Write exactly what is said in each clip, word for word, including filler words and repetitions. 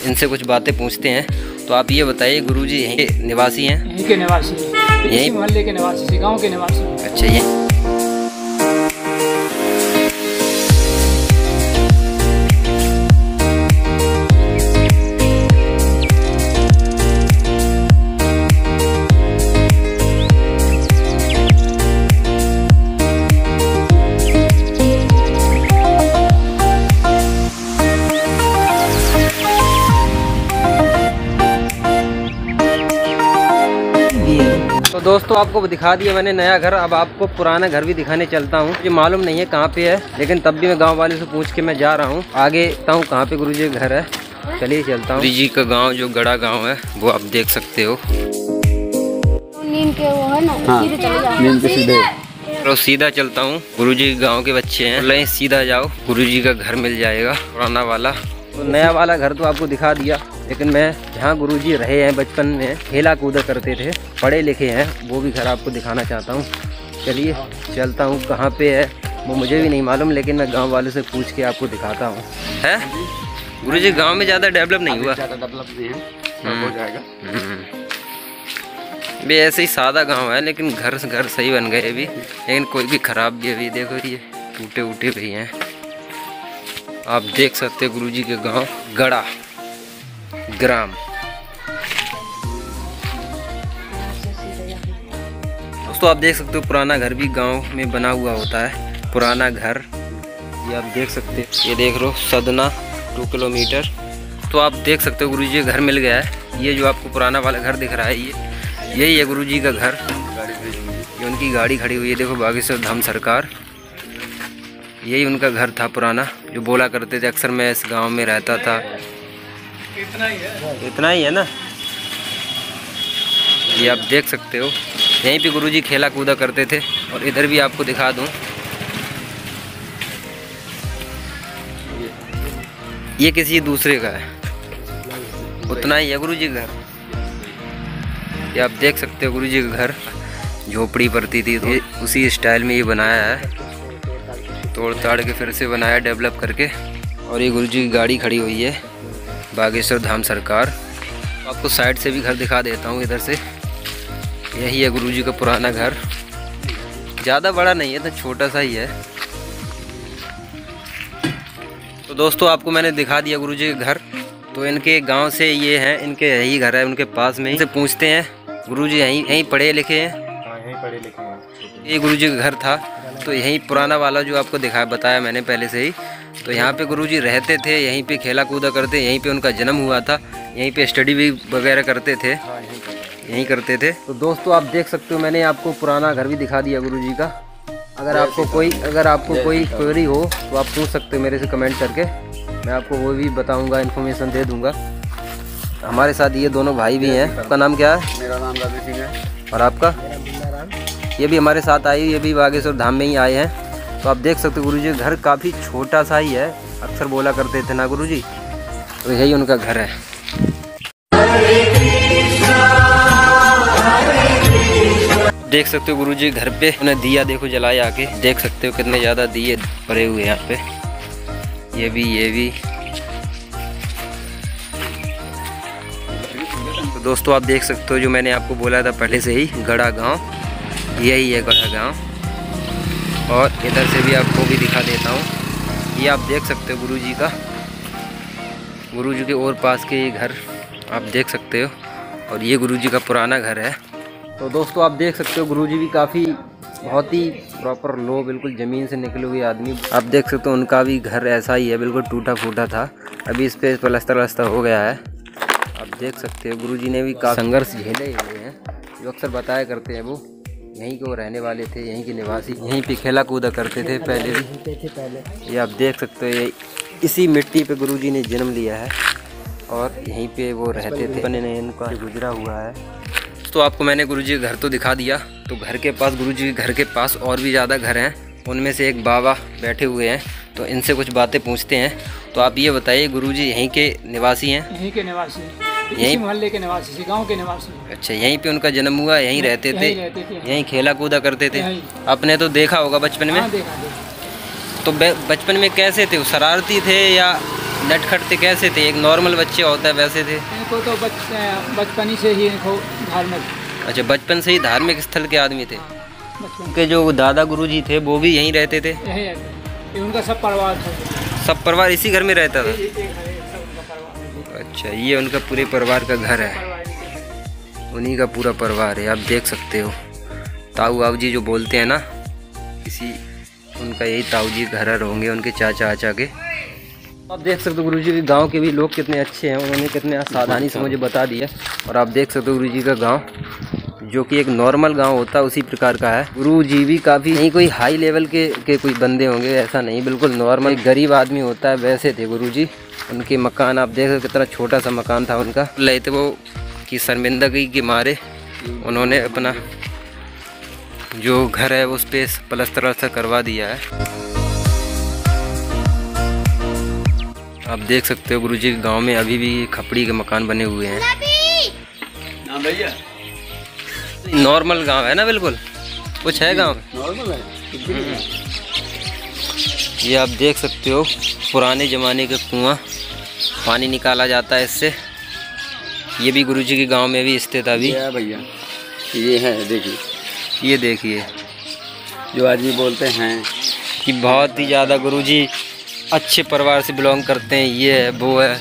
इनसे कुछ बातें पूछते हैं। तो आप ये बताइए, गुरुजी यहीं के निवासी हैं? यहीं के निवासी, यहीं मोहल्ले के निवासी, गांव के निवासी। अच्छा, ये तो दोस्तों आपको दिखा दिया मैंने नया घर। अब आपको पुराना घर भी दिखाने चलता हूँ। मुझे मालूम नहीं है कहाँ पे है, लेकिन तब भी मैं गांव वाले से पूछ के मैं जा रहा हूँ। आगे बताता हूँ कहाँ पे गुरुजी का घर है। चलिए चलता हूँ। गुरुजी का गांव जो गड़ा गांव है वो आप देख सकते हो। नीम के वो है ना, हाँ, सीधे चले जाओ। नीम के सीधे। तो सीधा चलता हूँ। गुरुजी के गाँव के बच्चे हैं, नहीं सीधा जाओ, गुरुजी का घर मिल जाएगा पुराना वाला। तो नया वाला घर तो आपको दिखा दिया, लेकिन मैं जहाँ गुरुजी रहे हैं बचपन में, खेला कूदा करते थे, पढ़े लिखे हैं, वो भी घर आपको दिखाना चाहता हूँ। चलिए चलता हूँ। कहाँ पे है वो मुझे भी नहीं मालूम, लेकिन मैं गांव वाले से पूछ के आपको दिखाता हूँ। है गुरुजी गांव में ज़्यादा डेवलप नहीं हुआ? ज़्यादा डेवलप नहीं है, सब हो जाएगा। भी ऐसे ही सादा गांव है, लेकिन घर घर सही बन गए अभी, लेकिन कोई भी खराब भी अभी देखो ये टूटे उटे भी हैं। आप देख सकते हो गुरुजी के गांव गड़ा ग्राम। दोस्तों आप देख सकते हो पुराना घर भी गांव में बना हुआ होता है। पुराना घर ये आप देख सकते हो, ये देख लो सदना टू किलोमीटर। तो आप देख सकते हो गुरुजी का घर मिल गया है। ये जो आपको पुराना वाला घर दिख रहा है, ये यही है गुरुजी का घर। ये उनकी गाड़ी खड़ी हुई है, देखो बागेश्वर धाम सरकार। यही उनका घर था पुराना, जो बोला करते थे अक्सर मैं इस गांव में रहता था। इतना ही है, इतना ही है ना। ये आप देख सकते हो, यहीं पे गुरुजी खेला कूदा करते थे। और इधर भी आपको दिखा दूं, ये किसी दूसरे का है, उतना ही है गुरुजी का घर। ये आप देख सकते हो गुरुजी का घर, झोपड़ी पड़ती थी तो उसी स्टाइल में ये बनाया है, तोड़ ताड़ के फिर से बनाया डेवलप करके। और ये गुरुजी की गाड़ी खड़ी हुई है, बागेश्वर धाम सरकार। आपको साइड से भी घर दिखा देता हूँ इधर से। यही है गुरुजी का पुराना घर, ज़्यादा बड़ा नहीं है तो छोटा सा ही है। तो दोस्तों आपको मैंने दिखा दिया गुरुजी का घर। तो इनके गांव से ये हैं, इनके यही घर है, उनके पास में ही। इनसे पूछते हैं, गुरुजी यहीं यहीं पढ़े लिखे हैं? हाँ, यहीं पढ़े लिखे हैं। ये गुरुजी का घर था, तो यहीं पुराना वाला जो आपको दिखाया बताया मैंने पहले से ही। तो यहाँ पे गुरुजी रहते थे, यहीं पे खेला कूदा करते, यहीं पे उनका जन्म हुआ था, यहीं पे स्टडी भी वगैरह करते थे, यहीं करते थे। तो दोस्तों आप देख सकते हो, मैंने आपको पुराना घर भी दिखा दिया गुरुजी का। अगर आपको कोई अगर आपको कोई क्वेरी हो तो आप पूछ सकते हो मेरे से कमेंट करके, मैं आपको वो भी बताऊँगा, इन्फॉर्मेशन दे दूँगा। हमारे साथ ये दोनों भाई भी हैं। आपका नाम क्या है? मेरा नाम रवि सिंह है। और आपका? ये भी हमारे साथ आई, ये भी बागेश्वर धाम में ही आए हैं। तो आप देख सकते हो गुरुजी का घर काफ़ी छोटा सा ही है, अक्सर बोला करते थे ना गुरुजी। तो यही उनका घर है। देख सकते हो गुरुजी घर पे उन्हें दिया देखो जलाए आके, देख सकते हो कितने ज़्यादा दिए पड़े हुए यहाँ पे। ये भी ये भी तो दोस्तों आप देख सकते हो, जो मैंने आपको बोला था पहले से ही, गड़ा गांव यही है, गड़ा गांव। और इधर से भी आपको भी दिखा देता हूँ। ये आप देख सकते हो गुरुजी का, गुरुजी के और पास के ये घर आप देख सकते हो। और ये गुरुजी का पुराना घर है। तो दोस्तों आप देख सकते हो गुरुजी भी काफ़ी बहुत ही प्रॉपर लो, बिल्कुल ज़मीन से निकले हुए आदमी। आप देख सकते हो उनका भी घर ऐसा ही है, बिल्कुल टूटा फूटा था, अभी इस पर प्लस्तर वस्तर हो गया है। आप देख सकते हो गुरुजी ने भी काफ़ी संघर्ष झेले हुए हैं, जो अक्सर बताया करते हैं। वो यहीं के वो रहने वाले थे, यहीं के निवासी, यहीं पे खेला कूदा करते थे पहले भी। ये आप देख सकते हो, ये इसी मिट्टी पे गुरुजी ने जन्म लिया है और यहीं पे वो रहते थे। बने ने इनका गुजरा हुआ है। तो आपको मैंने गुरुजी का घर तो दिखा दिया। तो घर के पास, गुरुजी के घर के पास और भी ज़्यादा घर हैं, उनमें से एक बाबा बैठे हुए हैं, तो इनसे कुछ बातें पूछते हैं। तो आप ये बताइए, गुरुजी यहीं के निवासी हैं? यहीं के निवासी, यहीं इसी मोहल्ले के निवासी, गांव के निवासी। अच्छा, यहीं पे उनका जन्म हुआ, यहीं रहते थे, यहीं खेला कूदा करते थे। आपने तो देखा होगा बचपन में? हाँ, देखा देखा। तो बचपन में कैसे थे? शरारती थे या नटखट कैसे थे? एक नॉर्मल बच्चे होता है वैसे थे? इनको तो बच बचपन ही से ही इनको धार्मिक। अच्छा, बचपन से ही धार्मिक स्थल के आदमी थे। बचपन उनके जो दादा गुरुजी थे वो भी यहीं रहते थे? यही है, उनका सब परिवार था। सब परिवार इसी घर में रहता था? एक घर है, सब उनका परिवार। अच्छा, ये उनका पूरे परिवार का घर है, उन्हीं का पूरा परिवार है। आप देख सकते हो ताऊ आऊ जी जो बोलते हैं ना, किसी उनका यही ताऊ जी घर होंगे, उनके चाचा आचा के। आप देख सकते हो गुरुजी के गांव के भी लोग कितने अच्छे हैं, उन्होंने कितने सावधानी से मुझे बता दिया। और आप देख सकते हो गुरुजी का गांव जो कि एक नॉर्मल गांव होता है उसी प्रकार का है। गुरुजी भी काफ़ी नहीं कोई हाई लेवल के के कोई बंदे होंगे, ऐसा नहीं, बिल्कुल नॉर्मल गरीब आदमी होता है वैसे थे गुरुजी। उनके मकान आप देख सकते कितना छोटा सा मकान था उनका। ले थे वो कि शर्मिंदगी के मारे उन्होंने अपना जो घर है उस पर प्लस्तर वस्तर करवा दिया है। आप देख सकते हो गुरुजी के गांव में अभी भी खपड़ी के मकान बने हुए हैं। नाम भैया नॉर्मल गांव है ना, बिल्कुल कुछ है गांव नॉर्मल है। ये आप देख सकते हो पुराने ज़माने का कुआं, पानी निकाला जाता है इससे। ये भी गुरुजी के गांव में भी स्थित अभी है भैया। ये है, देखिए ये देखिए जो आदमी बोलते हैं कि बहुत ही ज़्यादा गुरुजी अच्छे परिवार से बिलोंग करते हैं, ये है वो है।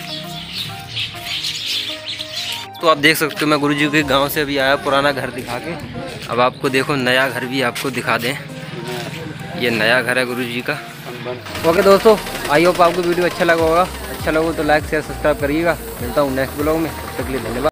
तो आप देख सकते हो मैं गुरुजी के गांव से अभी आया पुराना घर दिखा के। अब आपको देखो नया घर भी आपको दिखा दें, ये नया घर है गुरुजी का। ओके दोस्तों, आई होप आपको वीडियो अच्छा लगा होगा। अच्छा लगा तो लाइक शेयर सब्सक्राइब करिएगा। मिलता हूँ नेक्स्ट ब्लॉग में, तब तक के लिए धन्यवाद।